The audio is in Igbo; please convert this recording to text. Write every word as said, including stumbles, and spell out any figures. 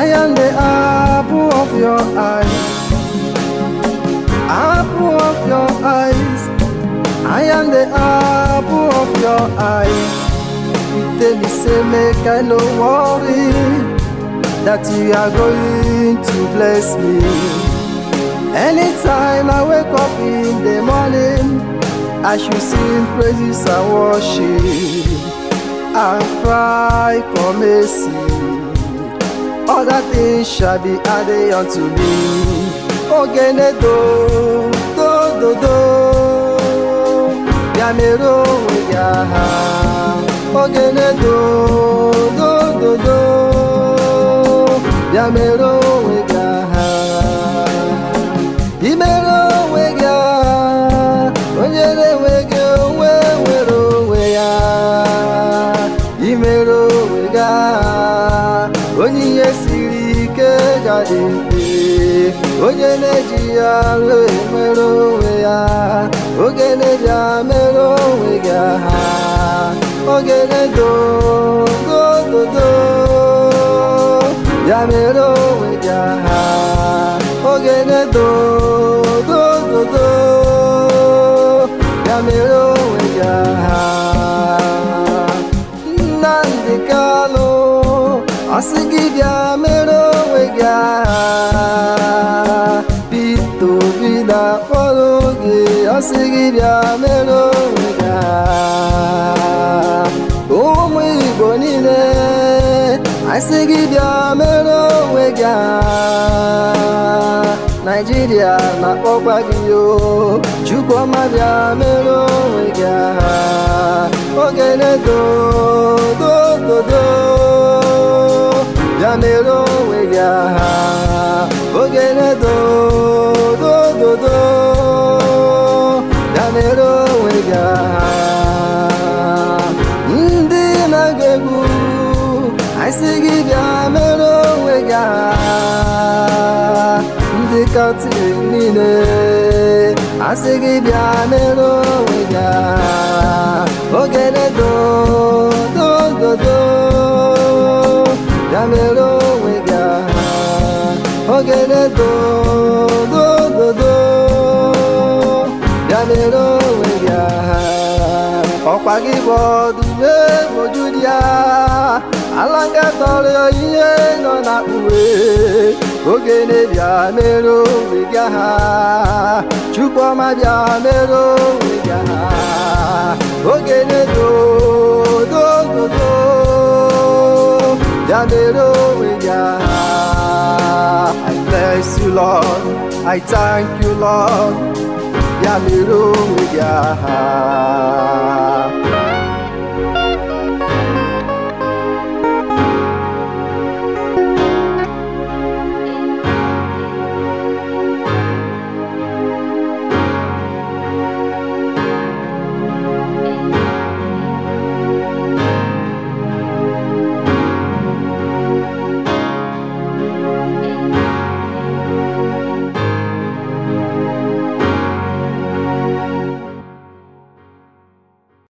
I am the apple of your eye, apple of your eyes. I am the apple of your eyes. You tell me say make I no worry that you are going to bless me. Anytime I wake up in the morning, I should sing praises and worship and cry for mercy. Other things shall be added unto me. Ogene do, do, do, do. Yamero yaha. Ogene do, do, do, do. Yamero yaha. Imero wega. Onyere wega, we wero weya. Imero wega. Onye siri ike gadimbe, onye neji ya we mero we ya, ogene ja mero we ga ha, ogene do do do do, ya mero we ga ha, ogene do do do do, ya mero we ga ha. Nandikalo Asigibia mero wega Pito vida pologe Asigibia mero wega Omu bonine Asigibia mero wega Nigeria na Obagio Chukwama bia mero wega Ogene do do do do Yamero wega, ogene do do do do. Yamero wega, ndi nagegu, aisigi yamero wega, ndi kati nine, aisigi yamero wega, ogene do do do do. Yamero wega, ogene do do do do. Yamero wega, okpagi bodu me mojudia, alanga tole oye no na uwe. Ogene yamero wega, chukwama yamero wega, ogene do do do do. Yamero wega, I bless you Lord, I thank you Lord. Yamero wega.